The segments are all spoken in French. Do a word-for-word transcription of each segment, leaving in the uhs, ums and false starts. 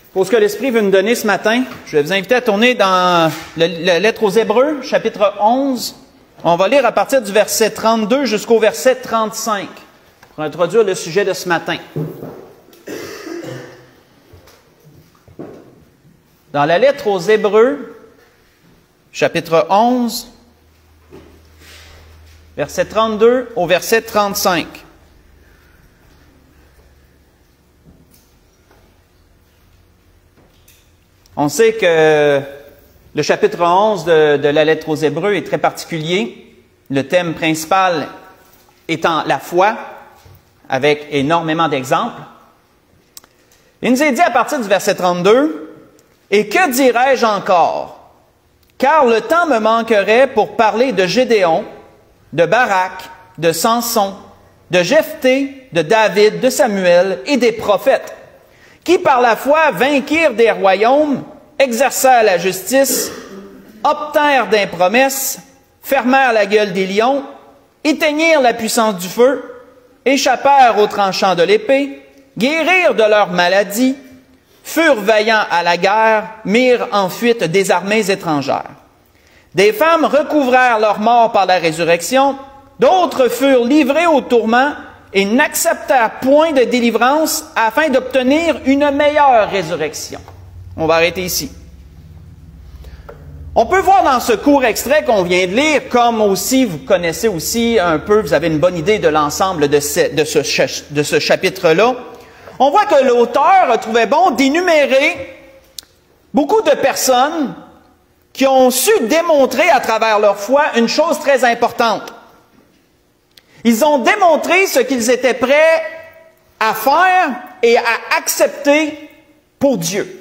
Pour ce que l'Esprit veut nous donner ce matin, je vais vous inviter à tourner dans le, la lettre aux Hébreux, chapitre onze. On va lire à partir du verset trente-deux jusqu'au verset trente-cinq, pour introduire le sujet de ce matin. Dans la lettre aux Hébreux, chapitre onze, verset trente-deux au verset trente-cinq. On sait que le chapitre onze de, de la lettre aux Hébreux est très particulier. Le thème principal étant la foi, avec énormément d'exemples. Il nous est dit à partir du verset trente-deux, « Et que dirais-je encore? Car le temps me manquerait pour parler de Gédéon, de Barak, de Samson, de Jephthé, de David, de Samuel et des prophètes, qui par la foi vainquirent des royaumes, exercèrent la justice, obtinrent des promesses, fermèrent la gueule des lions, éteignirent la puissance du feu, échappèrent aux tranchants de l'épée, guérirent de leurs maladies, furent vaillants à la guerre, mirent en fuite des armées étrangères. Des femmes recouvrèrent leur mort par la résurrection, d'autres furent livrées au tourment et n'acceptèrent point de délivrance afin d'obtenir une meilleure résurrection. » On va arrêter ici. On peut voir dans ce court extrait qu'on vient de lire, comme aussi vous connaissez aussi un peu, vous avez une bonne idée de l'ensemble de ce, de ce, de ce chapitre-là, on voit que l'auteur trouvait bon d'énumérer beaucoup de personnes qui ont su démontrer à travers leur foi une chose très importante. Ils ont démontré ce qu'ils étaient prêts à faire et à accepter pour Dieu.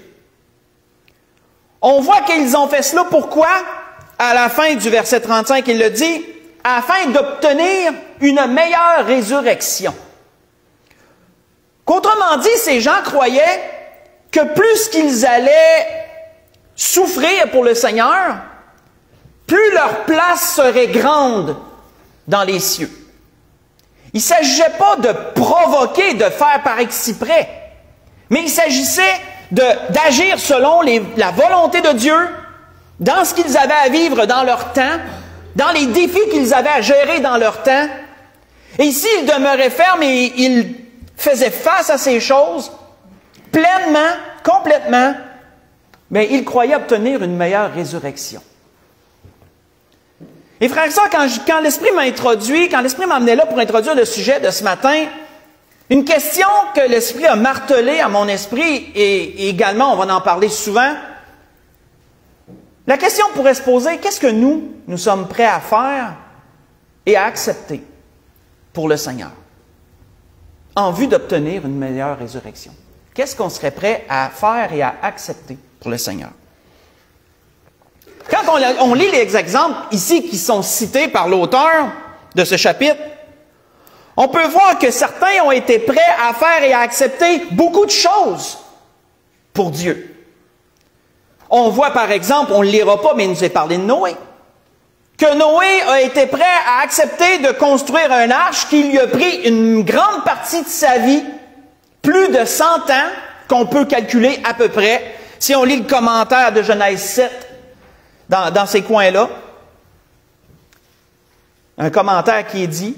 On voit qu'ils ont fait cela, pourquoi? À la fin du verset trente-cinq, il le dit, afin d'obtenir une meilleure résurrection. Qu'autrement dit, ces gens croyaient que plus qu'ils allaient souffrir pour le Seigneur, plus leur place serait grande dans les cieux. Il ne s'agissait pas de provoquer, de faire par exprès, mais il s'agissait d'agir selon les, la volonté de Dieu, dans ce qu'ils avaient à vivre dans leur temps, dans les défis qu'ils avaient à gérer dans leur temps. Et ici, ils demeuraient fermes et ils faisaient face à ces choses pleinement, complètement, mais ils croyaient obtenir une meilleure résurrection. Et frères et sœurs, quand, quand l'Esprit m'a introduit, quand l'Esprit m'a amené là pour introduire le sujet de ce matin, une question que l'Esprit a martelée à mon esprit, et, et également, on va en parler souvent, la question pourrait se poser, qu'est-ce que nous, nous sommes prêts à faire et à accepter pour le Seigneur, en vue d'obtenir une meilleure résurrection? Qu'est-ce qu'on serait prêt à faire et à accepter pour le Seigneur? Quand on, on lit les exemples ici qui sont cités par l'auteur de ce chapitre, on peut voir que certains ont été prêts à faire et à accepter beaucoup de choses pour Dieu. On voit par exemple, on ne le lira pas, mais il nous est parlé de Noé, que Noé a été prêt à accepter de construire un arche qui lui a pris une grande partie de sa vie, plus de cent ans, qu'on peut calculer à peu près, si on lit le commentaire de Genèse sept dans, dans ces coins-là. Un commentaire qui est dit,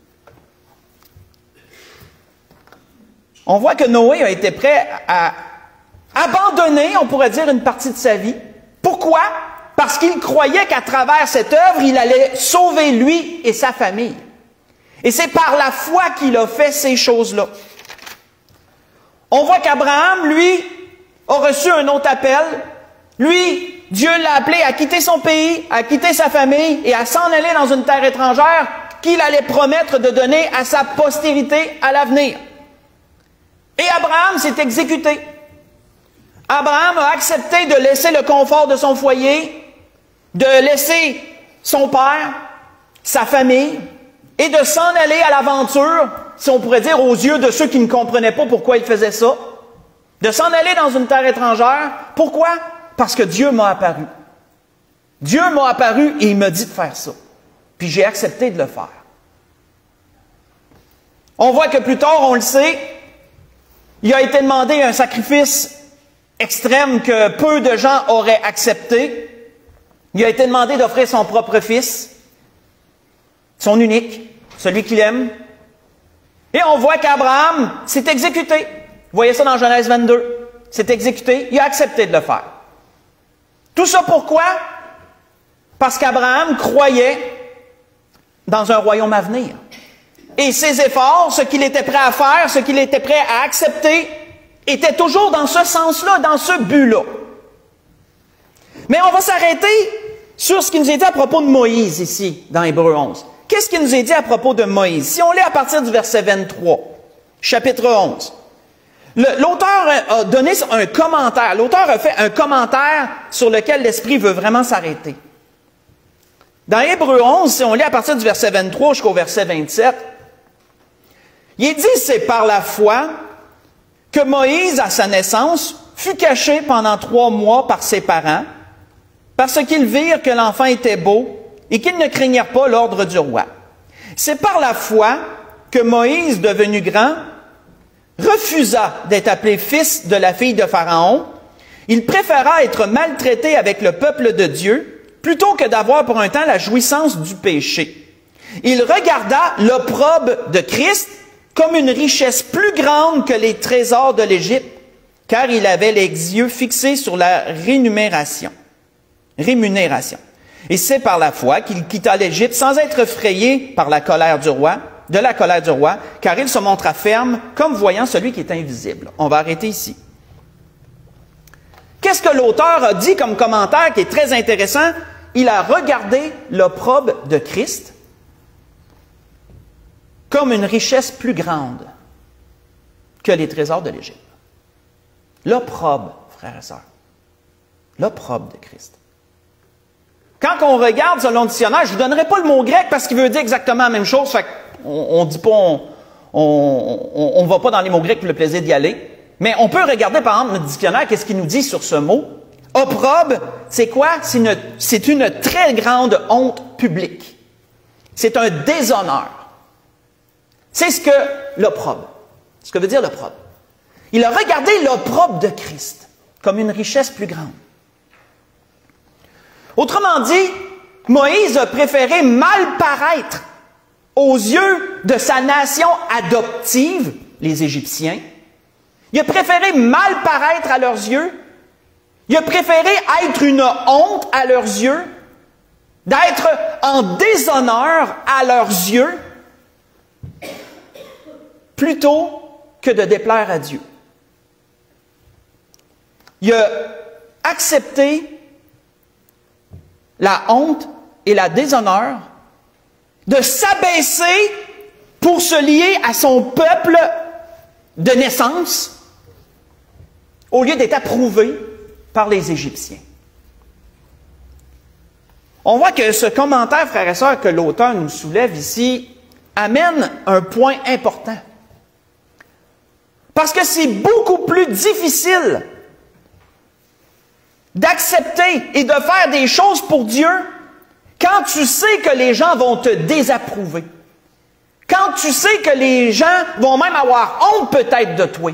on voit que Noé a été prêt à abandonner, on pourrait dire, une partie de sa vie. Pourquoi? Parce qu'il croyait qu'à travers cette œuvre, il allait sauver lui et sa famille. Et c'est par la foi qu'il a fait ces choses-là. On voit qu'Abraham, lui, a reçu un autre appel. Lui, Dieu l'a appelé à quitter son pays, à quitter sa famille et à s'en aller dans une terre étrangère qu'il allait promettre de donner à sa postérité à l'avenir. Et Abraham s'est exécuté. Abraham a accepté de laisser le confort de son foyer, de laisser son père, sa famille, et de s'en aller à l'aventure, si on pourrait dire aux yeux de ceux qui ne comprenaient pas pourquoi il faisait ça, de s'en aller dans une terre étrangère. Pourquoi? Parce que Dieu m'a apparu. Dieu m'a apparu et il m'a dit de faire ça. Puis j'ai accepté de le faire. On voit que plus tard, on le sait, il a été demandé un sacrifice extrême que peu de gens auraient accepté. Il a été demandé d'offrir son propre fils, son unique, celui qu'il aime. Et on voit qu'Abraham s'est exécuté. Vous voyez ça dans Genèse vingt-deux. S'est exécuté, il a accepté de le faire. Tout ça pourquoi? Parce qu'Abraham croyait dans un royaume à venir. Et ses efforts, ce qu'il était prêt à faire, ce qu'il était prêt à accepter, était toujours dans ce sens-là, dans ce but-là. Mais on va s'arrêter sur ce qui nous est dit à propos de Moïse ici, dans Hébreux onze. Qu'est-ce qui nous est dit à propos de Moïse? Si on lit à partir du verset vingt-trois, chapitre onze, l'auteur a donné un commentaire, l'auteur a fait un commentaire sur lequel l'Esprit veut vraiment s'arrêter. Dans Hébreux onze, si on lit à partir du verset vingt-trois jusqu'au verset vingt-sept, il est dit, c'est par la foi que Moïse, à sa naissance, fut caché pendant trois mois par ses parents, parce qu'ils virent que l'enfant était beau et qu'ils ne craignirent pas l'ordre du roi. C'est par la foi que Moïse, devenu grand, refusa d'être appelé fils de la fille de Pharaon. Il préféra être maltraité avec le peuple de Dieu plutôt que d'avoir pour un temps la jouissance du péché. Il regarda l'opprobre de Christ comme une richesse plus grande que les trésors de l'Égypte, car il avait les yeux fixés sur la rémunération. Rémunération. Et c'est par la foi qu'il quitta l'Égypte sans être effrayé par la colère du roi, de la colère du roi, car il se montra ferme comme voyant celui qui est invisible. On va arrêter ici. Qu'est-ce que l'auteur a dit comme commentaire qui est très intéressant? Il a regardé l'opprobre de Christ comme une richesse plus grande que les trésors de l'Égypte. L'opprobre, frères et sœurs. L'opprobre de Christ. Quand on regarde selon le dictionnaire, je ne vous donnerai pas le mot grec parce qu'il veut dire exactement la même chose. Fait on ne dit pas, on on, on va pas dans les mots grecs pour le plaisir d'y aller. Mais on peut regarder, par exemple, notre dictionnaire, qu'est-ce qu'il nous dit sur ce mot. Opprobre, c'est quoi? C'est une, c'est une très grande honte publique. C'est un déshonneur. C'est ce que l'opprobre. Ce que veut dire l'opprobre. Il a regardé l'opprobre de Christ comme une richesse plus grande. Autrement dit, Moïse a préféré mal paraître aux yeux de sa nation adoptive, les Égyptiens. Il a préféré mal paraître à leurs yeux. Il a préféré être une honte à leurs yeux, d'être en déshonneur à leurs yeux, plutôt que de déplaire à Dieu. Il a accepté la honte et la déshonneur de s'abaisser pour se lier à son peuple de naissance, au lieu d'être approuvé par les Égyptiens. On voit que ce commentaire, frères et sœurs, que l'auteur nous soulève ici, amène un point important. Parce que c'est beaucoup plus difficile d'accepter et de faire des choses pour Dieu quand tu sais que les gens vont te désapprouver. Quand tu sais que les gens vont même avoir honte peut-être de toi.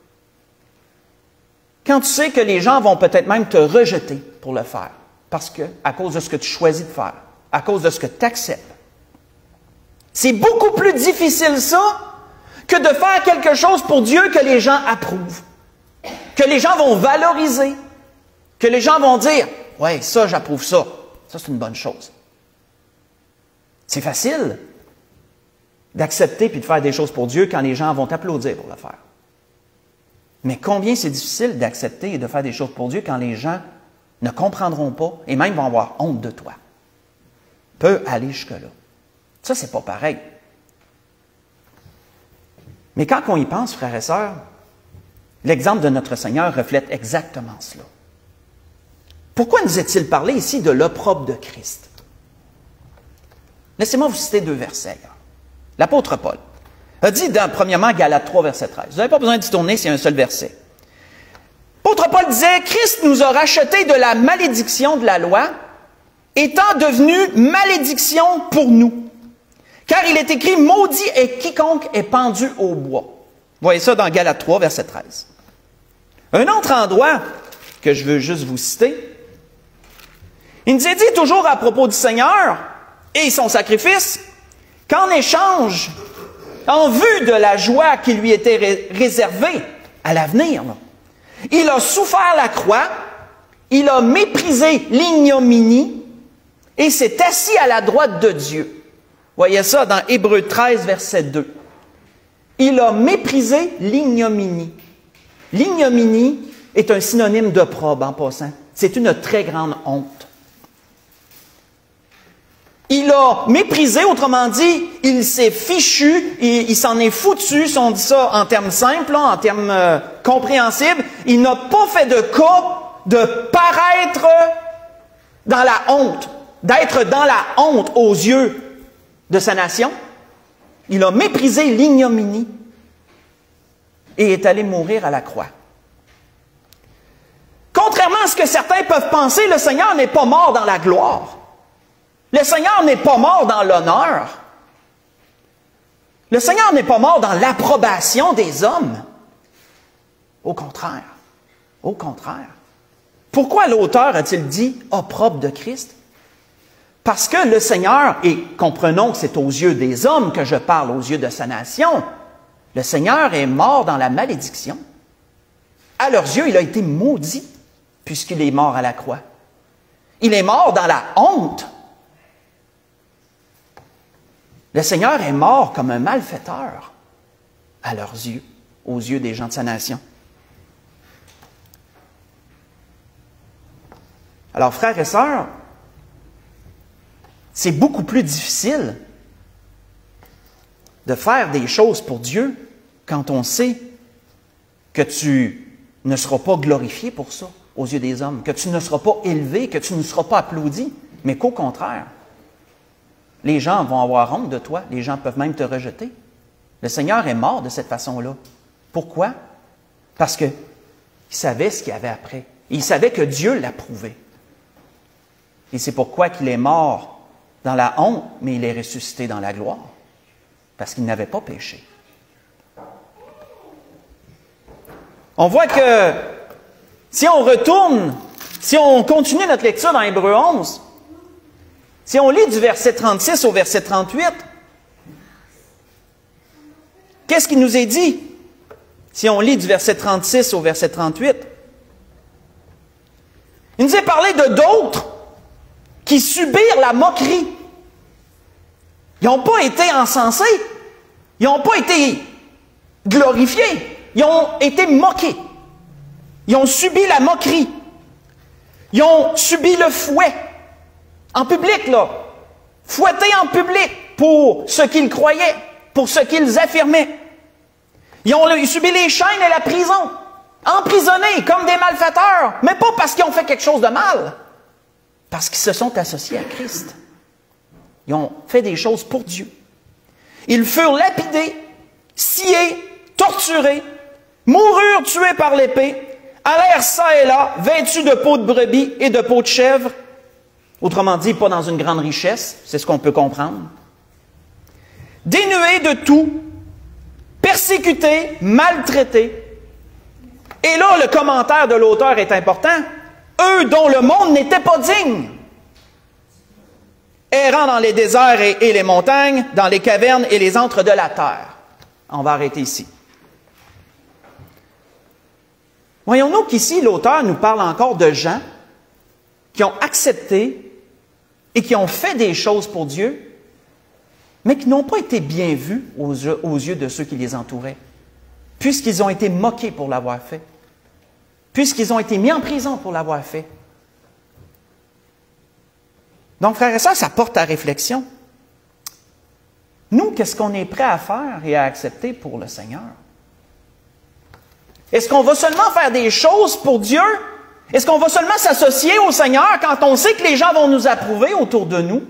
Quand tu sais que les gens vont peut-être même te rejeter pour le faire. Parce que, à cause de ce que tu choisis de faire, à cause de ce que tu acceptes. C'est beaucoup plus difficile ça que de faire quelque chose pour Dieu que les gens approuvent. Que les gens vont valoriser. Que les gens vont dire, « Ouais, ça, j'approuve ça. Ça, c'est une bonne chose. » C'est facile d'accepter puis de faire des choses pour Dieu quand les gens vont t'applaudir pour le faire. Mais combien c'est difficile d'accepter et de faire des choses pour Dieu quand les gens ne comprendront pas et même vont avoir honte de toi. Peut aller jusque-là. Ça, c'est pas pareil. Mais quand on y pense, frères et sœurs, l'exemple de notre Seigneur reflète exactement cela. Pourquoi nous est-il parlé ici de l'opprobre de Christ? Laissez-moi vous citer deux versets. L'apôtre Paul a dit, dans, premièrement, Galates trois, verset treize. Vous n'avez pas besoin d'y tourner, c'est un seul verset. L'apôtre Paul disait, « Christ nous a rachetés de la malédiction de la loi, étant devenu malédiction pour nous. Car il est écrit, maudit est quiconque est pendu au bois. » Vous voyez ça dans Galates trois, verset treize. Un autre endroit, que je veux juste vous citer. Il nous est dit toujours à propos du Seigneur et son sacrifice, qu'en échange, en vue de la joie qui lui était ré réservée à l'avenir, il a souffert la croix, il a méprisé l'ignominie et s'est assis à la droite de Dieu. Voyez ça dans Hébreux treize, verset deux. Il a méprisé l'ignominie. L'ignominie est un synonyme d'opprobre en passant. C'est une très grande honte. Il a méprisé, autrement dit, il s'est fichu, il, il s'en est foutu, si on dit ça en termes simples, là, en termes euh, compréhensibles. Il n'a pas fait de cas de paraître dans la honte, d'être dans la honte aux yeux de sa nation. Il a méprisé l'ignominie et est allé mourir à la croix. Contrairement à ce que certains peuvent penser, le Seigneur n'est pas mort dans la gloire. Le Seigneur n'est pas mort dans l'honneur. Le Seigneur n'est pas mort dans l'approbation des hommes. Au contraire. Au contraire. Pourquoi l'auteur a-t-il dit « opprobre de Christ » ? Parce que le Seigneur, et comprenons que c'est aux yeux des hommes que je parle, aux yeux de sa nation, le Seigneur est mort dans la malédiction. À leurs yeux, il a été maudit puisqu'il est mort à la croix. Il est mort dans la honte. Le Seigneur est mort comme un malfaiteur à leurs yeux, aux yeux des gens de sa nation. Alors, frères et sœurs, c'est beaucoup plus difficile de faire des choses pour Dieu quand on sait que tu ne seras pas glorifié pour ça aux yeux des hommes, que tu ne seras pas élevé, que tu ne seras pas applaudi, mais qu'au contraire, les gens vont avoir honte de toi, les gens peuvent même te rejeter. Le Seigneur est mort de cette façon-là. Pourquoi? Parce qu'il savait ce qu'il y avait après. Il savait que Dieu l'approuvait. Et c'est pourquoi qu'il est mort dans la honte, mais il est ressuscité dans la gloire. Parce qu'il n'avait pas péché. On voit que si on retourne, si on continue notre lecture dans Hébreux onze, si on lit du verset trente-six au verset trente-huit, qu'est-ce qui nous est dit? Si on lit du verset trente-six au verset trente-huit, il nous est parlé de d'autres qui subirent la moquerie. Ils n'ont pas été encensés, ils n'ont pas été glorifiés, ils ont été moqués. Ils ont subi la moquerie. Ils ont subi le fouet. En public, là. Fouettés en public pour ce qu'ils croyaient, pour ce qu'ils affirmaient. Ils ont subi les chaînes et la prison. Emprisonnés comme des malfaiteurs. Mais pas parce qu'ils ont fait quelque chose de mal. Parce qu'ils se sont associés à Christ. Ils ont fait des choses pour Dieu. Ils furent lapidés, sciés, torturés, moururent tués par l'épée, allèrent ça et là, vêtus de peau de brebis et de peau de chèvre. Autrement dit, pas dans une grande richesse, c'est ce qu'on peut comprendre. Dénués de tout, persécutés, maltraités. Et là, le commentaire de l'auteur est important. Eux dont le monde n'était pas digne. Errant dans les déserts et, et les montagnes, dans les cavernes et les antres de la terre. On va arrêter ici. Voyons-nous qu'ici, l'auteur nous parle encore de gens qui ont accepté et qui ont fait des choses pour Dieu, mais qui n'ont pas été bien vus aux yeux, aux yeux de ceux qui les entouraient, puisqu'ils ont été moqués pour l'avoir fait, puisqu'ils ont été mis en prison pour l'avoir fait. Donc, frères et sœurs, ça porte à réflexion. Nous, qu'est-ce qu'on est prêt à faire et à accepter pour le Seigneur? Est-ce qu'on va seulement faire des choses pour Dieu? Est-ce qu'on va seulement s'associer au Seigneur quand on sait que les gens vont nous approuver autour de nous?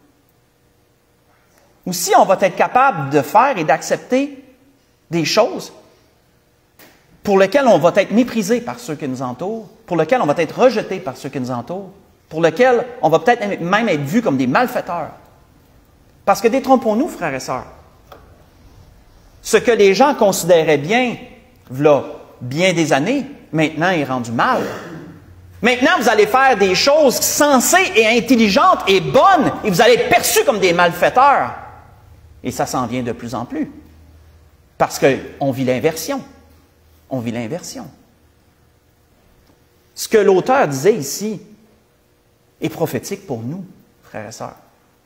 Ou si on va être capable de faire et d'accepter des choses pour lesquelles on va être méprisé par ceux qui nous entourent, pour lesquelles on va être rejeté par ceux qui nous entourent, pour lesquelles on va peut-être même être vu comme des malfaiteurs. Parce que détrompons-nous, frères et sœurs, ce que les gens considéraient bien, voilà, bien des années, maintenant est rendu mal. Maintenant, vous allez faire des choses sensées et intelligentes et bonnes, et vous allez être perçus comme des malfaiteurs. Et ça s'en vient de plus en plus. Parce qu'on vit l'inversion. On vit l'inversion. Ce que l'auteur disait ici est prophétique pour nous, frères et sœurs.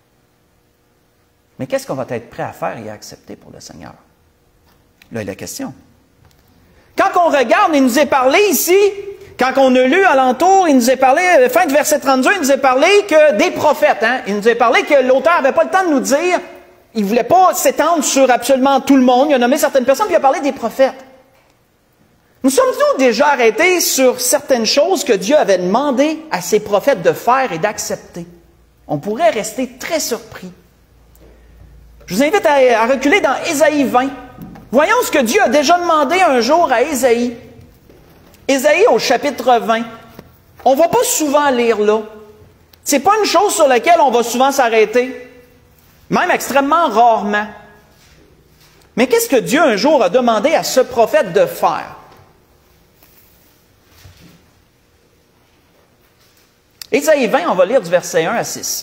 Mais qu'est-ce qu'on va être prêt à faire et à accepter pour le Seigneur? Là est la question. Quand on regarde, il nous est parlé ici, quand on a lu alentour, il nous est parlé, fin du verset trente-deux, il nous est parlé que des prophètes, hein, il nous est parlé que l'auteur n'avait pas le temps de nous dire, il ne voulait pas s'étendre sur absolument tout le monde, il a nommé certaines personnes, puis il a parlé des prophètes. Nous sommes-nous déjà arrêtés sur certaines choses que Dieu avait demandé à ses prophètes de faire et d'accepter? On pourrait rester très surpris. Je vous invite à, à reculer dans Ésaïe vingt. Voyons ce que Dieu a déjà demandé un jour à Ésaïe. Ésaïe au chapitre vingt. On ne va pas souvent lire là. Ce n'est pas une chose sur laquelle on va souvent s'arrêter. Même extrêmement rarement. Mais qu'est-ce que Dieu un jour a demandé à ce prophète de faire? Ésaïe vingt, on va lire du verset un à six.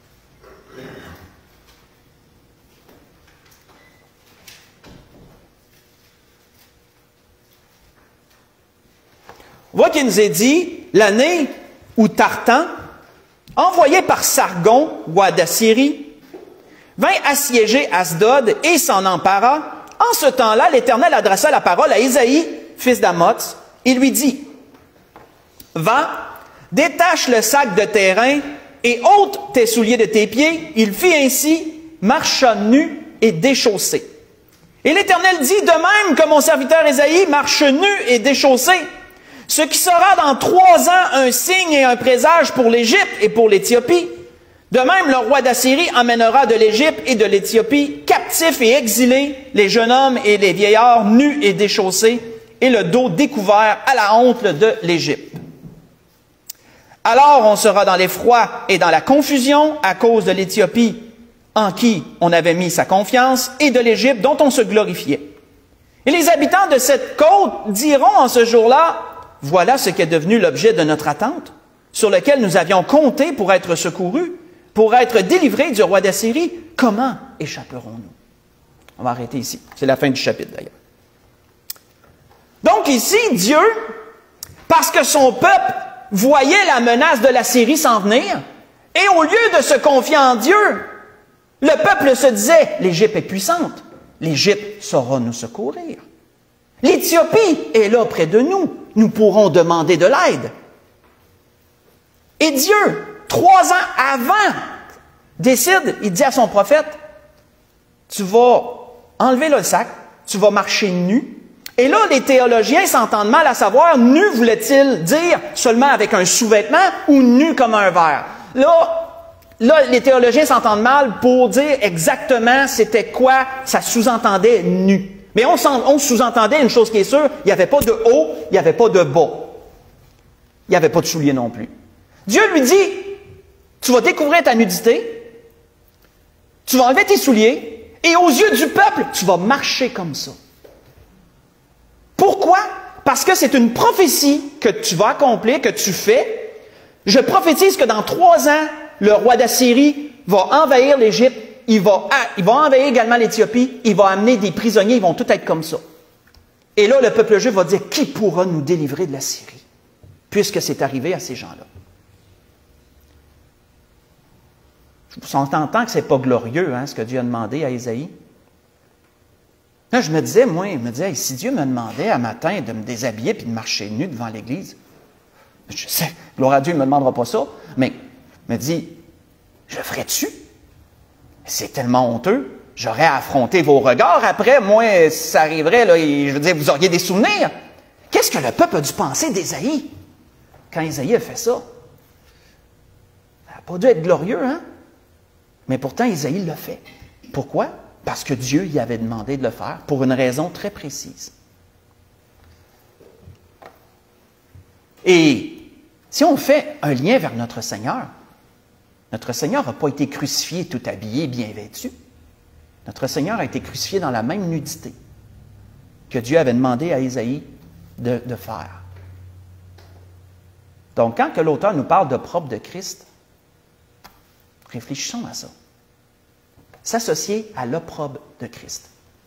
On voit qu'il nous est dit, l'année où Tartan, envoyé par Sargon, roi d'Assyrie, vint assiéger Asdod et s'en empara. En ce temps-là, l'Éternel adressa la parole à Ésaïe, fils d'Amoz, et lui dit, « Va, détache le sac de tes reins et ôte tes souliers de tes pieds. » Il fit ainsi, marcha nu et déchaussé. Et l'Éternel dit, « De même que mon serviteur Ésaïe marche nu et déchaussé, ce qui sera dans trois ans un signe et un présage pour l'Égypte et pour l'Éthiopie. De même, le roi d'Assyrie emmènera de l'Égypte et de l'Éthiopie, captifs et exilés, les jeunes hommes et les vieillards nus et déchaussés, et le dos découvert à la honte de l'Égypte. Alors on sera dans l'effroi et dans la confusion à cause de l'Éthiopie, en qui on avait mis sa confiance, et de l'Égypte dont on se glorifiait. Et les habitants de cette côte diront en ce jour-là, voilà ce qui est devenu l'objet de notre attente, sur lequel nous avions compté pour être secourus, pour être délivrés du roi d'Assyrie. Comment échapperons-nous? On va arrêter ici. C'est la fin du chapitre d'ailleurs. Donc ici, Dieu, parce que son peuple voyait la menace de l'Assyrie s'en venir, et au lieu de se confier en Dieu, le peuple se disait, l'Égypte est puissante, l'Égypte saura nous secourir. L'Éthiopie est là près de nous. Nous pourrons demander de l'aide. Et Dieu, trois ans avant, décide, il dit à son prophète, tu vas enlever le sac, tu vas marcher nu. Et là, les théologiens s'entendent mal à savoir, nu voulait-il dire seulement avec un sous-vêtement ou nu comme un verre? Là, là les théologiens s'entendent mal pour dire exactement c'était quoi, ça sous-entendait nu. Mais on, on sous-entendait une chose qui est sûre, il n'y avait pas de haut, il n'y avait pas de bas. Il n'y avait pas de souliers non plus. Dieu lui dit, tu vas découvrir ta nudité, tu vas enlever tes souliers, et aux yeux du peuple, tu vas marcher comme ça. Pourquoi? Parce que c'est une prophétie que tu vas accomplir, que tu fais. Je prophétise que dans trois ans, le roi d'Assyrie va envahir l'Égypte. Il va, il va envahir également l'Éthiopie, il va amener des prisonniers, ils vont tous être comme ça. Et là, le peuple juif va dire, qui pourra nous délivrer de la Syrie? Puisque c'est arrivé à ces gens-là. Je entends que ce n'est pas glorieux, hein, ce que Dieu a demandé à Ésaïe. Là, je me disais, moi, je me disais, si Dieu me demandait un matin de me déshabiller et de marcher nu devant l'Église, je sais, gloire à Dieu, il ne me demandera pas ça, mais il me dit, je le ferais-tu? C'est tellement honteux. J'aurais à affronter vos regards. Après, moi, si ça arriverait, là, et, je veux dire, vous auriez des souvenirs. Qu'est-ce que le peuple a dû penser d'Ésaïe quand Ésaïe a fait ça? Ça n'a pas dû être glorieux, hein? Mais pourtant, Ésaïe l'a fait. Pourquoi? Parce que Dieu y avait demandé de le faire pour une raison très précise. Et si on fait un lien vers notre Seigneur, notre Seigneur n'a pas été crucifié tout habillé, bien vêtu. Notre Seigneur a été crucifié dans la même nudité que Dieu avait demandé à Ésaïe de, de faire. Donc, quand que l'auteur nous parle d'opprobre de Christ, réfléchissons à ça. S'associer à l'opprobre de Christ.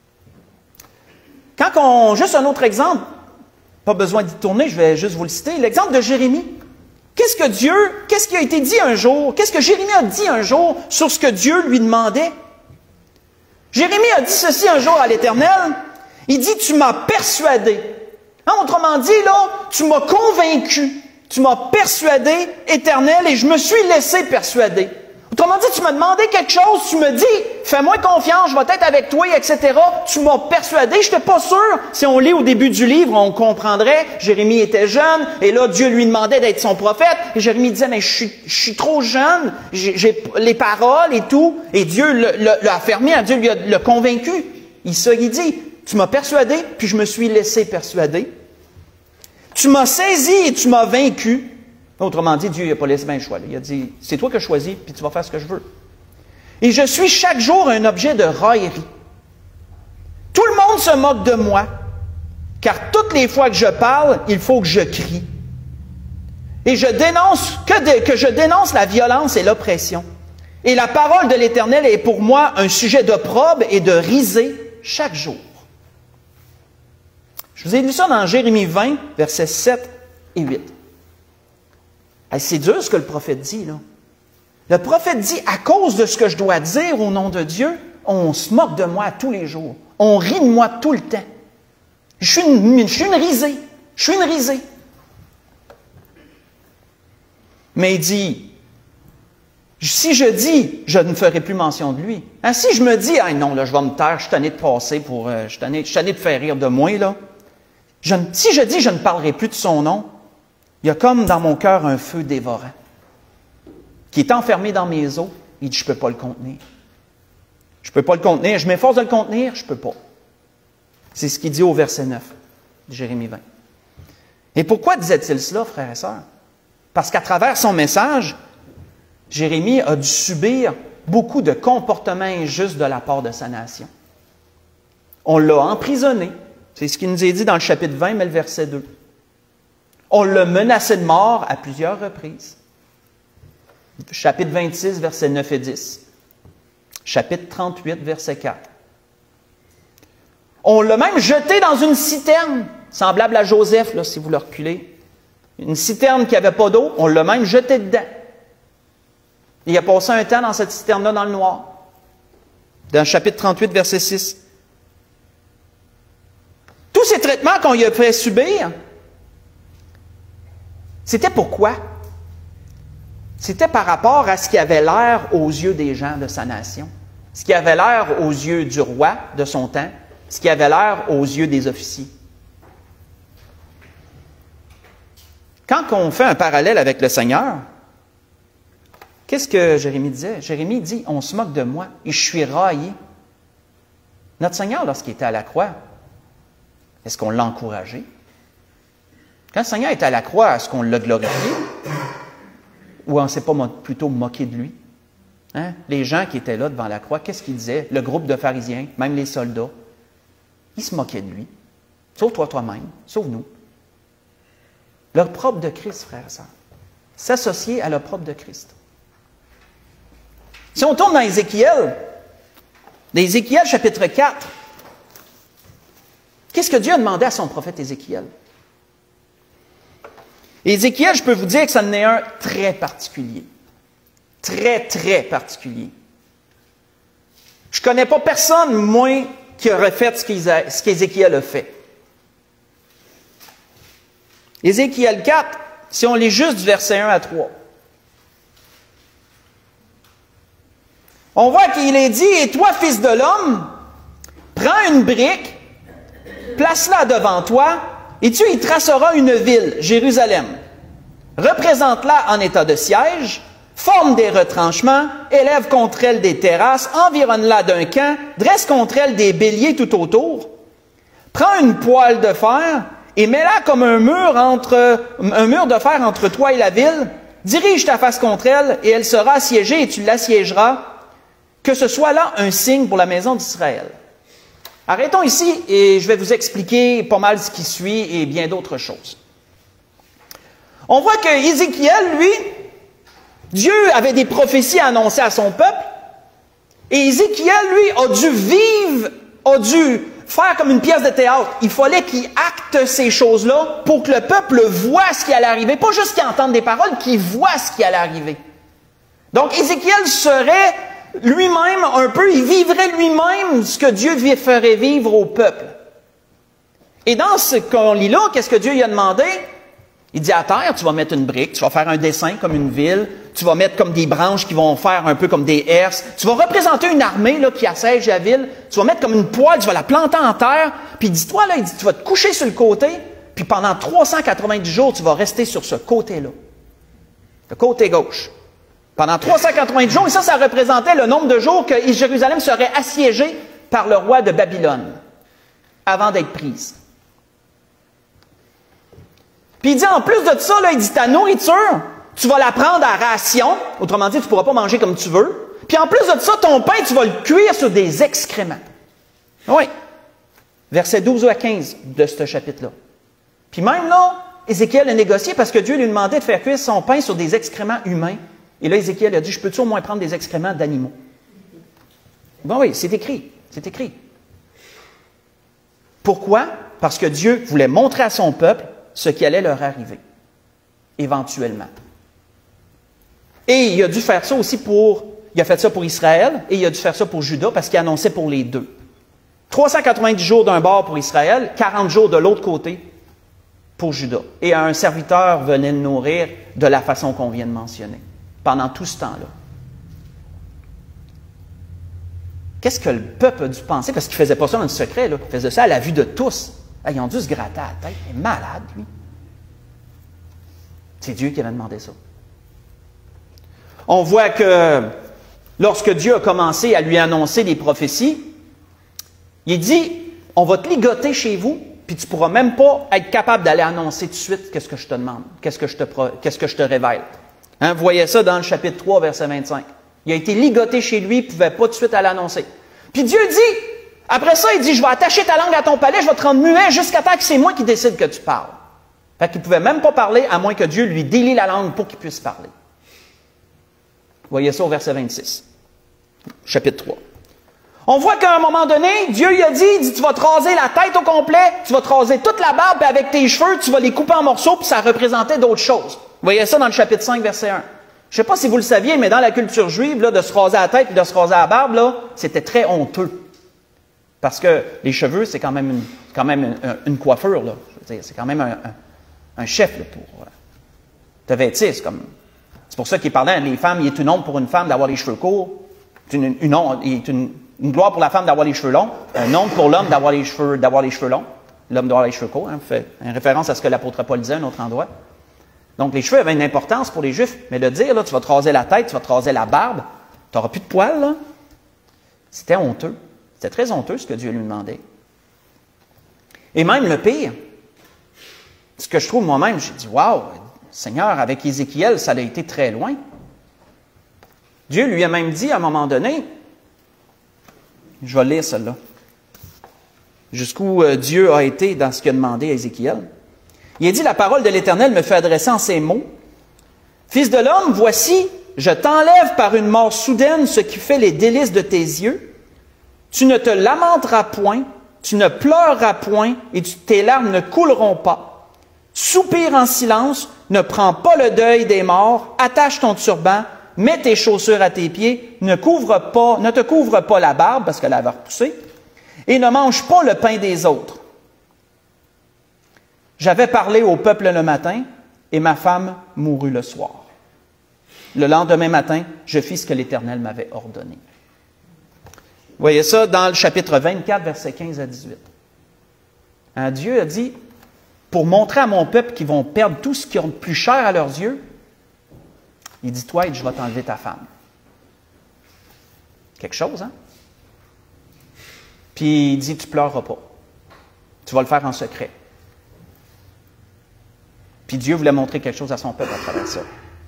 Quand on... Juste un autre exemple, pas besoin d'y tourner, je vais juste vous le citer, l'exemple de Jérémie. Qu'est-ce que Dieu, qu'est-ce qui a été dit un jour, qu'est-ce que Jérémie a dit un jour sur ce que Dieu lui demandait? Jérémie a dit ceci un jour à l'Éternel, il dit, tu m'as persuadé. Hein, autrement dit, là, tu m'as convaincu, tu m'as persuadé, Éternel, et je me suis laissé persuader. Autrement dit, tu m'as demandé quelque chose, tu me dis, fais-moi confiance, je vais être avec toi, et cetera. Tu m'as persuadé, je n'étais pas sûr. Si on lit au début du livre, on comprendrait, Jérémie était jeune, et là, Dieu lui demandait d'être son prophète, et Jérémie disait, mais je suis, je suis trop jeune, j'ai les paroles et tout, et Dieu l'a affirmé, Dieu lui a l'a convaincu. Il, ça, il dit, tu m'as persuadé, puis je me suis laissé persuader. Tu m'as saisi et tu m'as vaincu. Autrement dit, Dieu n'a pas laissé bien le choix. Là. Il a dit, c'est toi que je choisis, puis tu vas faire ce que je veux. Et je suis chaque jour un objet de raillerie. Tout le monde se moque de moi, car toutes les fois que je parle, il faut que je crie. Et je dénonce, que, de, que je dénonce la violence et l'oppression. Et la parole de l'Éternel est pour moi un sujet d'opprobre et de risée chaque jour. Je vous ai lu ça dans Jérémie vingt, versets sept et huit. C'est dur ce que le prophète dit, là. Le prophète dit, à cause de ce que je dois dire au nom de Dieu, on se moque de moi tous les jours. On rit de moi tout le temps. Je suis une, je suis une risée. Je suis une risée. Mais il dit, si je dis, je ne ferai plus mention de lui. Hein, si je me dis, ah non, là, je vais me taire, je suis tanné de passer pour, euh, je suis tanné, je suis tanné de faire rire de moi, là. Je, si je dis, je ne parlerai plus de son nom, il y a comme dans mon cœur un feu dévorant qui est enfermé dans mes os. Il dit, je ne peux pas le contenir. Je ne peux pas le contenir. Je m'efforce de le contenir, je ne peux pas. C'est ce qu'il dit au verset neuf de Jérémie vingt. Et pourquoi disait-il cela, frères et sœurs? Parce qu'à travers son message, Jérémie a dû subir beaucoup de comportements injustes de la part de sa nation. On l'a emprisonné. C'est ce qu'il nous est dit dans le chapitre vingt, mais le verset deux. On l'a menacé de mort à plusieurs reprises. Chapitre vingt-six, versets neuf et dix. Chapitre trente-huit, verset quatre. On l'a même jeté dans une citerne, semblable à Joseph, là, si vous le reculez. Une citerne qui n'avait pas d'eau, on l'a même jeté dedans. Il a passé un temps dans cette citerne-là dans le noir. Dans le chapitre trente-huit, verset six. Tous ces traitements qu'on lui a fait subir, c'était pourquoi? C'était par rapport à ce qui avait l'air aux yeux des gens de sa nation, ce qui avait l'air aux yeux du roi de son temps, ce qui avait l'air aux yeux des officiers. Quand on fait un parallèle avec le Seigneur, qu'est-ce que Jérémie disait? Jérémie dit, on se moque de moi et je suis raillé. Notre Seigneur, lorsqu'il était à la croix, est-ce qu'on l'a encouragé? Quand le Seigneur était à la croix, est-ce qu'on l'a glorifié? Ou on ne s'est pas plutôt moqué de lui? Hein? Les gens qui étaient là devant la croix, qu'est-ce qu'ils disaient? Le groupe de pharisiens, même les soldats, ils se moquaient de lui. Sauve-toi toi-même, sauve-nous. L'opprobre de Christ, frères et sœurs. S'associer à l'opprobre de Christ. Si on tourne dans Ézéchiel, dans Ézéchiel chapitre quatre, qu'est-ce que Dieu a demandé à son prophète Ézéchiel? Ézéchiel, je peux vous dire que ça en est un très particulier. Très, très particulier. Je ne connais pas personne, moins, qui aurait fait ce qu'Ézéchiel a fait. Ézéchiel quatre, si on lit juste du verset un à trois. On voit qu'il est dit, « Et toi, fils de l'homme, prends une brique, place-la devant toi, et tu y traceras une ville, Jérusalem. Représente-la en état de siège, forme des retranchements, élève contre elle des terrasses, environne-la d'un camp, dresse contre elle des béliers tout autour. Prends une poêle de fer et mets-la comme un mur, entre, un mur de fer entre toi et la ville. Dirige ta face contre elle et elle sera assiégée et tu l'assiégeras. Que ce soit là un signe pour la maison d'Israël. » Arrêtons ici et je vais vous expliquer pas mal ce qui suit et bien d'autres choses. On voit que Ézéchiel, lui, Dieu avait des prophéties à annoncer à son peuple, et Ézéchiel, lui, a dû vivre, a dû faire comme une pièce de théâtre. Il fallait qu'il acte ces choses-là pour que le peuple voie ce qui allait arriver. Pas juste qu'il entende des paroles, qu'il voit ce qui allait arriver. Donc, Ézéchiel serait lui-même un peu, il vivrait lui-même ce que Dieu ferait vivre au peuple. Et dans ce qu'on lit là, qu'est-ce que Dieu lui a demandé? Il dit à terre, tu vas mettre une brique, tu vas faire un dessin comme une ville, tu vas mettre comme des branches qui vont faire un peu comme des herses, tu vas représenter une armée là, qui assiège la ville, tu vas mettre comme une poêle, tu vas la planter en terre, puis dis-toi là, il dit, tu vas te coucher sur le côté, puis pendant trois cent quatre-vingt-dix jours, tu vas rester sur ce côté-là, le côté gauche. Pendant trois cent quatre-vingt-dix jours, et ça, ça représentait le nombre de jours que Jérusalem serait assiégée par le roi de Babylone, avant d'être prise. Puis il dit, en plus de ça, là, il dit, ta nourriture, tu vas la prendre à ration. Autrement dit, tu ne pourras pas manger comme tu veux. Puis en plus de ça, ton pain, tu vas le cuire sur des excréments. Oui. Versets douze à quinze de ce chapitre-là. Puis même là, Ézéchiel a négocié parce que Dieu lui demandait de faire cuire son pain sur des excréments humains. Et là, Ézéchiel a dit, je peux-tu au moins prendre des excréments d'animaux? Bon oui, c'est écrit. C'est écrit. Pourquoi? Parce que Dieu voulait montrer à son peuple ce qui allait leur arriver, éventuellement. Et il a dû faire ça aussi pour, il a fait ça pour Israël, et il a dû faire ça pour Juda, parce qu'il annonçait pour les deux. trois cent quatre-vingt-dix jours d'un bord pour Israël, quarante jours de l'autre côté pour Juda. Et un serviteur venait le nourrir de la façon qu'on vient de mentionner, pendant tout ce temps-là. Qu'est-ce que le peuple a dû penser? Parce qu'il ne faisait pas ça dans le secret, là. Il faisait ça à la vue de tous. Ah, ils ont dû se gratter la tête. Il est malade, lui. C'est Dieu qui avait demandé ça. On voit que lorsque Dieu a commencé à lui annoncer des prophéties, il dit, on va te ligoter chez vous, puis tu ne pourras même pas être capable d'aller annoncer tout de suite qu'est-ce que je te demande, qu'est-ce que je te, qu'est-ce que je te révèle. Hein, vous voyez ça dans le chapitre trois, verset vingt-cinq. Il a été ligoté chez lui, il ne pouvait pas tout de suite aller annoncer. Puis Dieu dit, après ça, il dit, je vais attacher ta langue à ton palais, je vais te rendre muet jusqu'à temps que c'est moi qui décide que tu parles. Fait qu'il ne pouvait même pas parler à moins que Dieu lui délie la langue pour qu'il puisse parler. Vous voyez ça au verset vingt-six, chapitre trois. On voit qu'à un moment donné, Dieu lui a dit, il dit, tu vas te raser la tête au complet, tu vas te raser toute la barbe, puis avec tes cheveux, tu vas les couper en morceaux, puis ça représentait d'autres choses. Vous voyez ça dans le chapitre cinq, verset un. Je ne sais pas si vous le saviez, mais dans la culture juive, là, de se raser la tête et de se raser la barbe, là, c'était très honteux. Parce que les cheveux, c'est quand même une, quand même une, une coiffure, là. Je veux dire, c'est quand même un, un, un chef là, pour euh, te vêtir. C'est comme, c'est pour ça qu'il parlait, les femmes, il est une honte pour une femme d'avoir les cheveux courts. C'est une, une, honte, il est une, une gloire pour la femme d'avoir les cheveux longs. Une honte pour l'homme d'avoir les cheveux, d'avoir les cheveux longs. L'homme doit avoir les cheveux courts. Hein, fait une référence à ce que l'apôtre Paul disait à un autre endroit. Donc, les cheveux avaient une importance pour les Juifs. Mais de dire, là, tu vas te raser la tête, tu vas te raser la barbe, tu n'auras plus de poils, là, c'était honteux. C'était très honteux ce que Dieu lui demandait. Et même le pire, ce que je trouve moi-même, j'ai dit, waouh, Seigneur, avec Ézéchiel, ça a été très loin. Dieu lui a même dit à un moment donné, je vais lire celle-là, jusqu'où euh, Dieu a été dans ce qu'il a demandé à Ézéchiel. Il a dit, la parole de l'Éternel me fait adresser en ces mots. Fils de l'homme, voici, je t'enlève par une mort soudaine ce qui fait les délices de tes yeux. Tu ne te lamenteras point, tu ne pleureras point, et tu, tes larmes ne couleront pas. Soupire en silence, ne prends pas le deuil des morts, attache ton turban, mets tes chaussures à tes pieds, ne couvre pas, ne te couvre pas la barbe, parce qu'elle avait repoussé, et ne mange pas le pain des autres. J'avais parlé au peuple le matin, et ma femme mourut le soir. Le lendemain matin, je fis ce que l'Éternel m'avait ordonné. Vous voyez ça dans le chapitre vingt-quatre, versets quinze à dix-huit. Hein, Dieu a dit, pour montrer à mon peuple qu'ils vont perdre tout ce qui est de plus cher à leurs yeux, il dit, toi, je vais t'enlever ta femme. Quelque chose, hein? Puis il dit, tu ne pleureras pas. Tu vas le faire en secret. Puis Dieu voulait montrer quelque chose à son peuple à travers ça.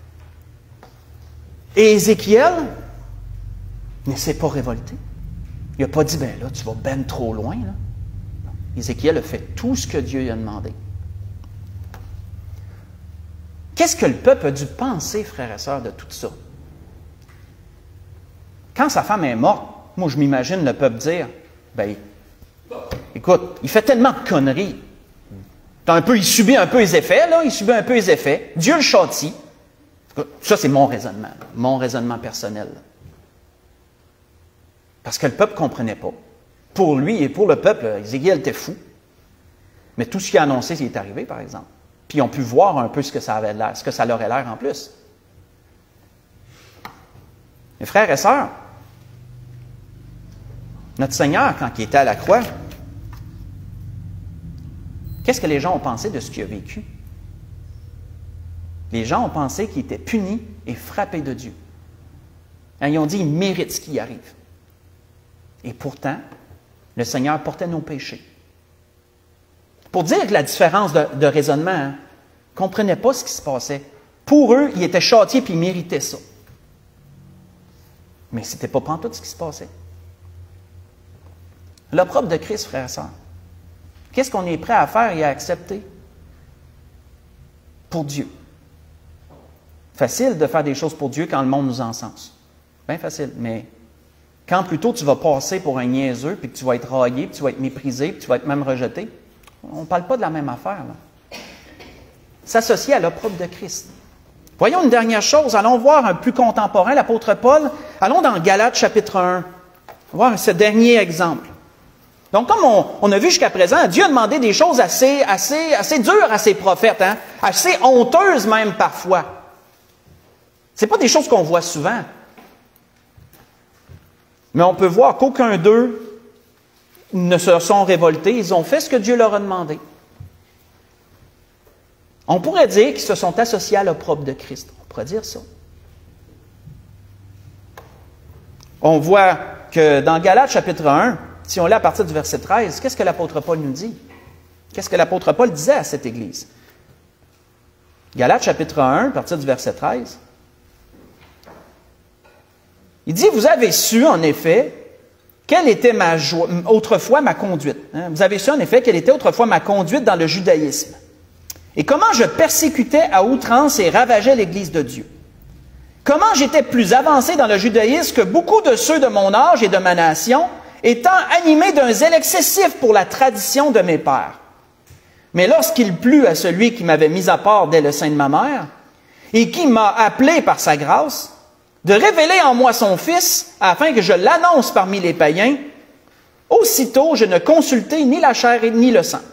Et Ézéchiel ne s'est pas révolté. Il n'a pas dit, ben là, tu vas ben trop loin. Là. Ézéchiel a fait tout ce que Dieu lui a demandé. Qu'est-ce que le peuple a dû penser, frères et sœurs, de tout ça? Quand sa femme est morte, moi je m'imagine le peuple dire, ben, écoute, il fait tellement de conneries. Un peu, il subit un peu les effets, là, il subit un peu les effets. Dieu le châtie. Ça, c'est mon raisonnement, mon raisonnement personnel. Parce que le peuple ne comprenait pas. Pour lui et pour le peuple, Ézéchiel était fou. Mais tout ce qu'il a annoncé, il est arrivé, par exemple. Puis ils ont pu voir un peu ce que ça avait l'air, ce que ça leur aurait l'air en plus. Mes frères et sœurs, notre Seigneur, quand il était à la croix, qu'est-ce que les gens ont pensé de ce qu'il a vécu? Les gens ont pensé qu'il était puni et frappé de Dieu. Ils ont dit, il mérite ce qui y arrive. Et pourtant, le Seigneur portait nos péchés. Pour dire la différence de, de raisonnement, hein, ils ne comprenaient pas ce qui se passait. Pour eux, il était châtié et il méritait ça. Mais ce n'était pas pantoute ce qui se passait. L'opprobre de Christ, frères et sœurs, qu'est-ce qu'on est prêt à faire et à accepter pour Dieu? Facile de faire des choses pour Dieu quand le monde nous encense. Bien facile, mais quand plutôt tu vas passer pour un niaiseux, puis que tu vas être raillé, puis tu vas être méprisé, puis tu vas être même rejeté, on ne parle pas de la même affaire. Là. S'associer à l'opprobre de Christ. Voyons une dernière chose, allons voir un plus contemporain, l'apôtre Paul. Allons dans Galates chapitre un, voir ce dernier exemple. Donc, comme on, on a vu jusqu'à présent, Dieu a demandé des choses assez, assez, assez dures à ses prophètes, hein? Assez honteuses même parfois. Ce n'est pas des choses qu'on voit souvent. Mais on peut voir qu'aucun d'eux ne se sont révoltés. Ils ont fait ce que Dieu leur a demandé. On pourrait dire qu'ils se sont associés à l'opprobre de Christ. On pourrait dire ça. On voit que dans Galates chapitre un, si on lit à partir du verset treize, qu'est-ce que l'apôtre Paul nous dit? Qu'est-ce que l'apôtre Paul disait à cette Église? Galates chapitre un, à partir du verset treize. Il dit, vous avez su en effet quelle était ma joie, autrefois ma conduite. Hein? Vous avez su en effet quelle était autrefois ma conduite dans le judaïsme. Et comment je persécutais à outrance et ravageais l'Église de Dieu. Comment j'étais plus avancé dans le judaïsme que beaucoup de ceux de mon âge et de ma nation, étant animé d'un zèle excessif pour la tradition de mes pères. Mais lorsqu'il plut à celui qui m'avait mis à part dès le sein de ma mère, et qui m'a appelé par sa grâce, de révéler en moi son Fils, afin que je l'annonce parmi les païens, aussitôt je ne consultai ni la chair ni le sang.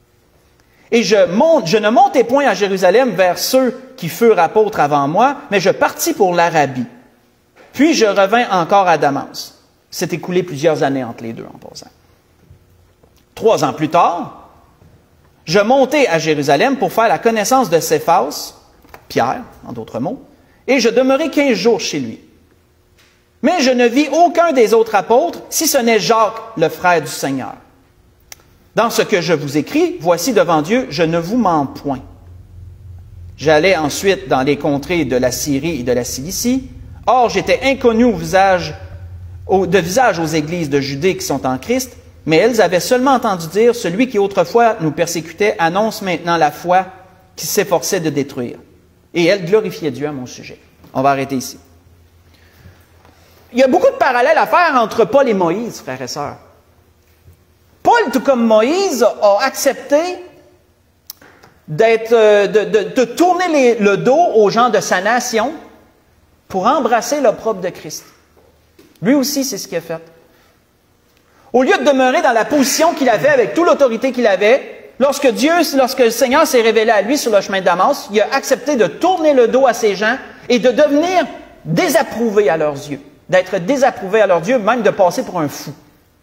Et je, monte, je ne montai point à Jérusalem vers ceux qui furent apôtres avant moi, mais je partis pour l'Arabie. Puis je revins encore à Damas. C'est écoulé plusieurs années entre les deux en passant. Trois ans plus tard, je montai à Jérusalem pour faire la connaissance de Céphas, Pierre, en d'autres mots, et je demeurai quinze jours chez lui. Mais je ne vis aucun des autres apôtres, si ce n'est Jacques, le frère du Seigneur. Dans ce que je vous écris, voici devant Dieu, je ne vous mens point. J'allais ensuite dans les contrées de la Syrie et de la Cilicie. Or, j'étais inconnu au visage, au, de visage aux églises de Judée qui sont en Christ, mais elles avaient seulement entendu dire, celui qui autrefois nous persécutait annonce maintenant la foi qui s'efforçait de détruire. Et elles glorifiaient Dieu à mon sujet. On va arrêter ici. Il y a beaucoup de parallèles à faire entre Paul et Moïse, frères et sœurs. Paul, tout comme Moïse, a accepté d'être, de, de, de tourner les, le dos aux gens de sa nation pour embrasser l'opprobre de Christ. Lui aussi, c'est ce qu'il a fait. Au lieu de demeurer dans la position qu'il avait, avec toute l'autorité qu'il avait, lorsque Dieu, lorsque le Seigneur s'est révélé à lui sur le chemin de Damas, il a accepté de tourner le dos à ces gens et de devenir désapprouvé à leurs yeux. D'être désapprouvé à leurs yeux, même de passer pour un fou.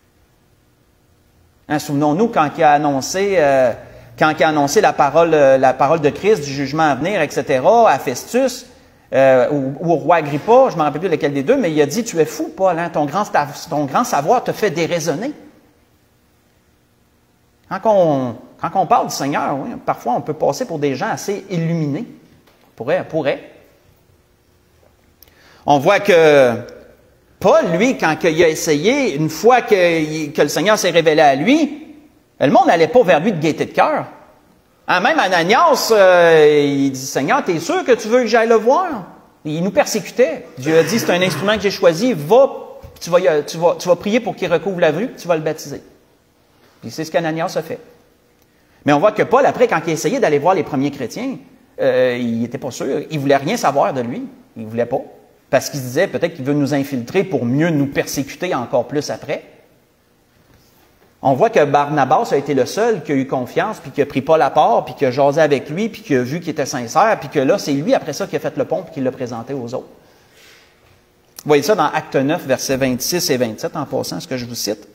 Hein, souvenons-nous quand il a annoncé, euh, quand il a annoncé la parole, euh, la parole de Christ, du jugement à venir, et cetera, à Festus, euh, ou, ou au roi Agrippa, je ne me rappelle plus lequel des deux, mais il a dit, tu es fou, Paul, hein, ton, grand, ton grand savoir te fait déraisonner. Quand on, quand on parle du Seigneur, oui, parfois on peut passer pour des gens assez illuminés. On pourrait, on pourrait. On voit que Paul, lui, quand il a essayé, une fois que, que le Seigneur s'est révélé à lui, le monde n'allait pas vers lui de gaieté de cœur. Hein, même Ananias, euh, il dit, Seigneur, t'es sûr que tu veux que j'aille le voir? Il nous persécutait. Dieu a dit, c'est un instrument que j'ai choisi, va, tu vas, tu vas, tu vas prier pour qu'il recouvre la vue, tu vas le baptiser. Puis c'est ce qu'Ananias a fait. Mais on voit que Paul, après, quand il a essayé d'aller voir les premiers chrétiens, euh, il n'était pas sûr. Il ne voulait rien savoir de lui. Il ne voulait pas. Parce qu'il se disait peut-être qu'il veut nous infiltrer pour mieux nous persécuter encore plus après. On voit que Barnabas a été le seul qui a eu confiance, puis qui a pris Paul à part, puis qui a jasé avec lui, puis qui a vu qu'il était sincère, puis que là, c'est lui, après ça, qui a fait le pont, puis qui l'a présenté aux autres. Vous voyez ça dans Acte neuf, versets vingt-six et vingt-sept, en passant, ce que je vous cite.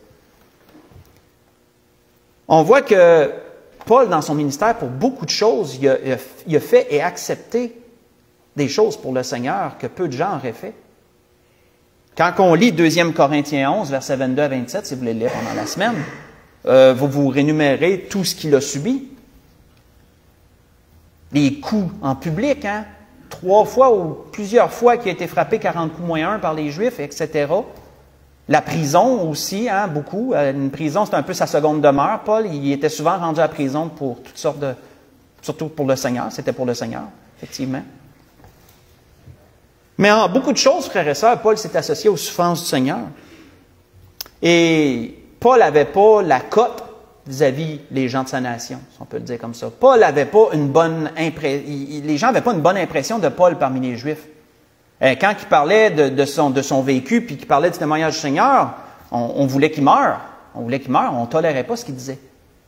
On voit que Paul, dans son ministère, pour beaucoup de choses, il a, il a fait et accepté des choses pour le Seigneur que peu de gens auraient fait. Quand on lit deux Corinthiens onze, versets vingt-deux à vingt-sept, si vous voulez le lire pendant la semaine, euh, vous vous rénumérez tout ce qu'il a subi. Les coups en public, hein? Trois fois ou plusieurs fois qu'il a été frappé quarante coups moins un par les Juifs, et cetera. La prison aussi, hein, beaucoup. Une prison, c'est un peu sa seconde demeure. Paul, il était souvent rendu à la prison pour toutes sortes de... Surtout pour le Seigneur, c'était pour le Seigneur, effectivement. Mais en beaucoup de choses, frères et sœurs, Paul s'est associé aux souffrances du Seigneur. Et Paul n'avait pas la cote vis-à-vis les gens de sa nation, si on peut le dire comme ça. Paul n'avait pas une bonne impression, les gens n'avaient pas une bonne impression de Paul parmi les Juifs. Quand il parlait de, de, son, de son vécu, puis qu'il parlait du témoignage du Seigneur, on, on voulait qu'il meure. On voulait qu'il meure, on ne tolérait pas ce qu'il disait.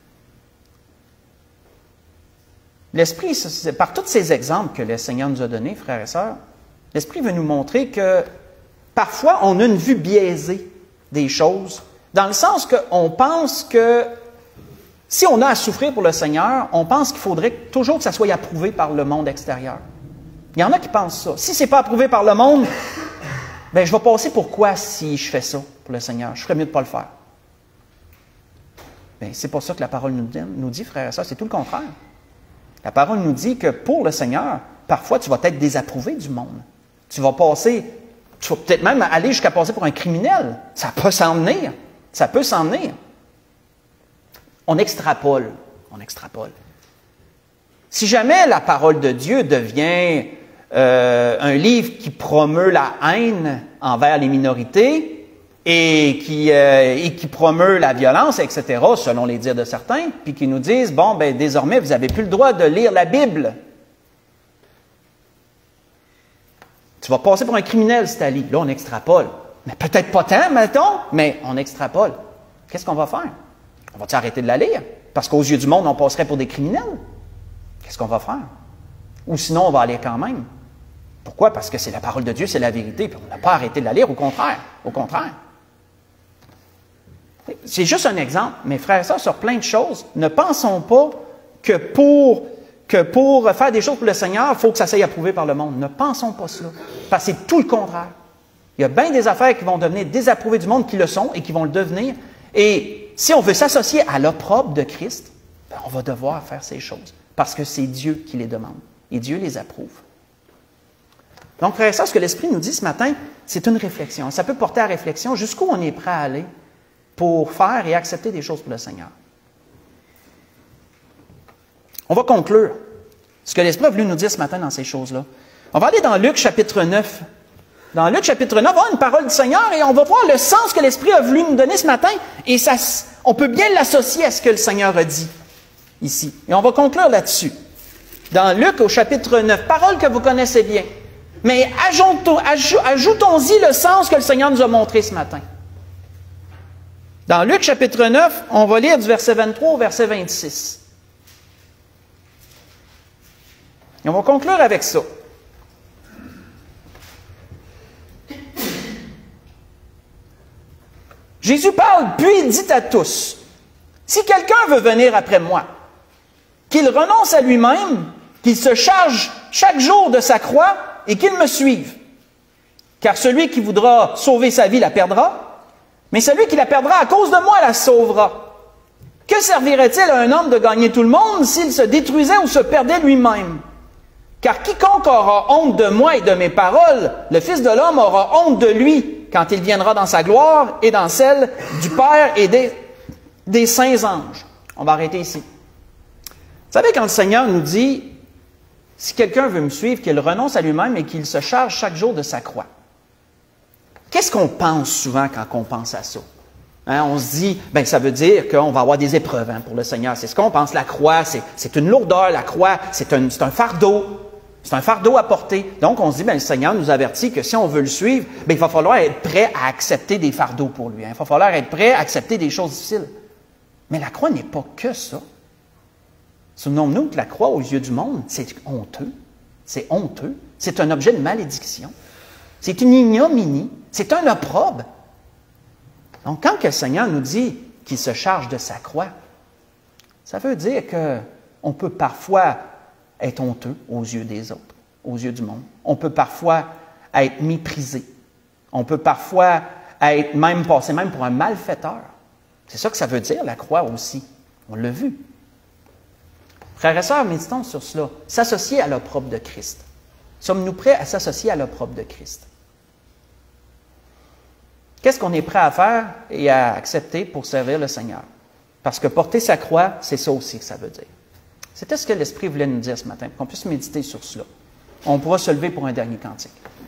L'Esprit, c'est par tous ces exemples que le Seigneur nous a donnés, frères et sœurs, l'Esprit veut nous montrer que parfois on a une vue biaisée des choses, dans le sens qu'on pense que si on a à souffrir pour le Seigneur, on pense qu'il faudrait toujours que ça soit approuvé par le monde extérieur. Il y en a qui pensent ça. Si ce n'est pas approuvé par le monde, ben je vais passer pourquoi si je fais ça pour le Seigneur. Je ferais mieux de ne pas le faire. Bien, c'est pas ça que la parole nous dit, nous dit, frère et sœur, c'est tout le contraire. La parole nous dit que pour le Seigneur, parfois tu vas être désapprouvé du monde. Tu vas passer, tu vas peut-être même aller jusqu'à passer pour un criminel. Ça peut s'en venir. Ça peut s'en venir. On extrapole. On extrapole. Si jamais la parole de Dieu devient euh, un livre qui promeut la haine envers les minorités et qui, euh, et qui promeut la violence, et cetera, selon les dires de certains, puis qui nous disent, bon, ben désormais, vous n'avez plus le droit de lire la Bible. Tu vas passer pour un criminel si tu lis. Là, on extrapole. Mais peut-être pas tant, mettons, mais on extrapole. Qu'est-ce qu'on va faire? On va-tu arrêter de la lire? Parce qu'aux yeux du monde, on passerait pour des criminels. Qu'est-ce qu'on va faire? Ou sinon, on va aller quand même. Pourquoi? Parce que c'est la parole de Dieu, c'est la vérité, puis on n'a pas arrêté de la lire, au contraire. Au contraire. C'est juste un exemple, mes frères et sœurs, sur plein de choses. Ne pensons pas que pour, que pour faire des choses pour le Seigneur, il faut que ça soit approuvé par le monde. Ne pensons pas cela. Parce que c'est tout le contraire. Il y a bien des affaires qui vont devenir désapprouvées du monde, qui le sont et qui vont le devenir. Et si on veut s'associer à l'opprobre de Christ, ben on va devoir faire ces choses. Parce que c'est Dieu qui les demande. Et Dieu les approuve. Donc, frères et sœurs, ce que l'Esprit nous dit ce matin, c'est une réflexion. Ça peut porter à réflexion jusqu'où on est prêt à aller pour faire et accepter des choses pour le Seigneur. On va conclure ce que l'Esprit a voulu nous dire ce matin dans ces choses-là. On va aller dans Luc chapitre neuf. Dans Luc chapitre neuf, on va voir une parole du Seigneur et on va voir le sens que l'Esprit a voulu nous donner ce matin. Et ça, on peut bien l'associer à ce que le Seigneur a dit ici. Et on va conclure là-dessus. Dans Luc au chapitre neuf, parole que vous connaissez bien. Mais ajoutons, ajoutons-y le sens que le Seigneur nous a montré ce matin. Dans Luc chapitre neuf, on va lire du verset vingt-trois au verset vingt-six. Et on va conclure avec ça. Jésus parle, puis dit à tous, « Si quelqu'un veut venir après moi, qu'il renonce à lui-même, qu'il se charge chaque jour de sa croix et qu'il me suive. Car celui qui voudra sauver sa vie la perdra, mais celui qui la perdra à cause de moi la sauvera. Que servirait-il à un homme de gagner tout le monde s'il se détruisait ou se perdait lui-même? Car quiconque aura honte de moi et de mes paroles, le Fils de l'homme aura honte de lui quand il viendra dans sa gloire et dans celle du Père et des, des saints anges. » On va arrêter ici. savez, quand le Seigneur nous dit, si quelqu'un veut me suivre, qu'il renonce à lui-même et qu'il se charge chaque jour de sa croix. Qu'est-ce qu'on pense souvent quand on pense à ça? Hein, on se dit, ben ça veut dire qu'on va avoir des épreuves hein, pour le Seigneur. C'est ce qu'on pense. La croix, c'est une lourdeur. La croix, c'est un, un fardeau. C'est un fardeau à porter. Donc, on se dit, ben le Seigneur nous avertit que si on veut le suivre, ben il va falloir être prêt à accepter des fardeaux pour lui. Hein. Il va falloir être prêt à accepter des choses difficiles. Mais la croix n'est pas que ça. Souvenons-nous que la croix, aux yeux du monde, c'est honteux. C'est honteux. C'est un objet de malédiction. C'est une ignominie. C'est un opprobre. Donc, quand que le Seigneur nous dit qu'il se charge de sa croix, ça veut dire qu'on peut parfois être honteux aux yeux des autres, aux yeux du monde. On peut parfois être méprisé. On peut parfois être même passé même pour un malfaiteur. C'est ça que ça veut dire, la croix aussi. On l'a vu. Frères et sœurs, méditons sur cela. S'associer à l'opprobre de Christ. Sommes-nous prêts à s'associer à l'opprobre de Christ? Qu'est-ce qu'on est prêt à faire et à accepter pour servir le Seigneur? Parce que porter sa croix, c'est ça aussi que ça veut dire. C'était ce que l'Esprit voulait nous dire ce matin, pour qu'on puisse méditer sur cela. On pourra se lever pour un dernier cantique.